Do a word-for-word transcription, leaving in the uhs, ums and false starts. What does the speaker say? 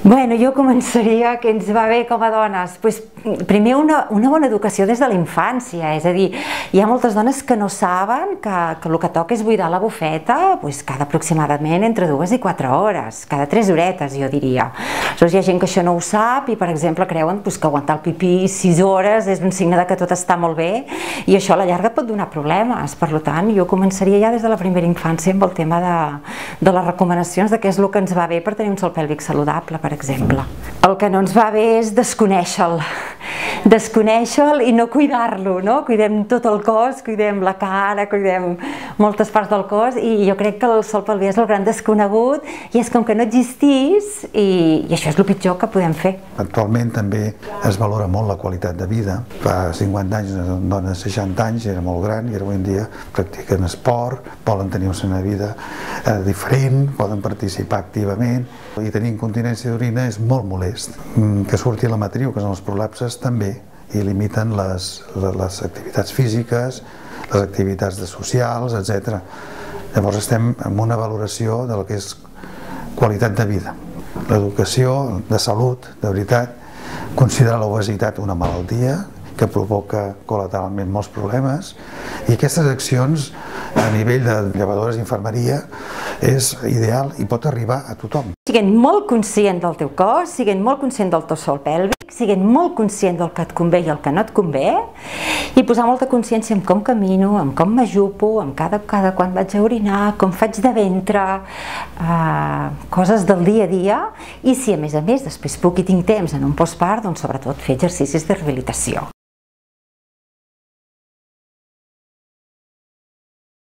Bueno, jo començaria que ens va bé com a dones. Pues, primer, una, una bona educació des de la infància, és a dir, hi ha moltes dones que no saben que, que el que toca és buidar la bufeta pues, cada aproximadament entre dues i quatre hores, cada tres horetes, jo diria. Aleshores, hi ha gent que això no ho sap i, per exemple, creuen pues, que aguantar el pipí sis hores és un signe de que tot està molt bé i això a la llarga pot donar problemes. Per tant, jo començaria ja des de la primera infància amb el tema de, de les recomanacions de què és el que ens va bé per tenir un sòl pèlvic saludable, per exemple. El que no ens va bé és desconèixer-lo, desconèixer-lo i no cuidar-lo, no? Cuidem tot el cos, cuidem la cara, cuidem moltes parts del cos i jo crec que el sòl pelvià és el gran desconegut i és com que no existís i, i això és el pitjor que podem fer. Actualment també es valora molt la qualitat de vida. Fa cinquanta anys, una dona de seixanta anys era molt gran i avui en dia practiquen esport, volen tenir una vida eh, diferent, poden participar activament i tenir incontinència d'orina és molt molest. Que surti la matriu, que són els prolapses, també, i limiten les, les activitats físiques, les activitats de socials, etcètera. Llavors estem en una valoració del que és qualitat de vida. L'educació de salut, de veritat, considerar l'obesitat una malaltia que provoca col·lateralment molts problemes i aquestes accions a nivell de llevadores d'infermeria és ideal i pot arribar a tothom. Siguent molt conscient del teu cos, siguent molt conscient del teu sòl pèlvic, siguent molt conscient del que et convé i el que no et convé i posar molta consciència en com camino, en com m'ajupo, en cada, cada quan vaig a orinar, com faig de ventre, eh, coses del dia a dia i si a més a més després puc i tinc temps en un postpart, doncs sobretot fer exercicis de rehabilitació.